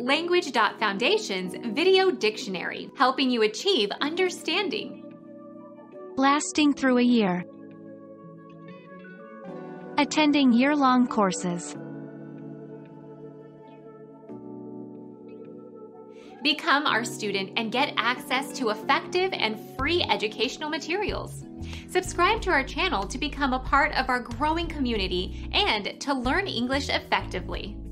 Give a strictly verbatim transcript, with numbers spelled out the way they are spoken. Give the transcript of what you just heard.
Language Foundation's Video Dictionary, helping you achieve understanding. Lasting through a year. Attending year-long courses. Become our student and get access to effective and free educational materials. Subscribe to our channel to become a part of our growing community and to learn English effectively.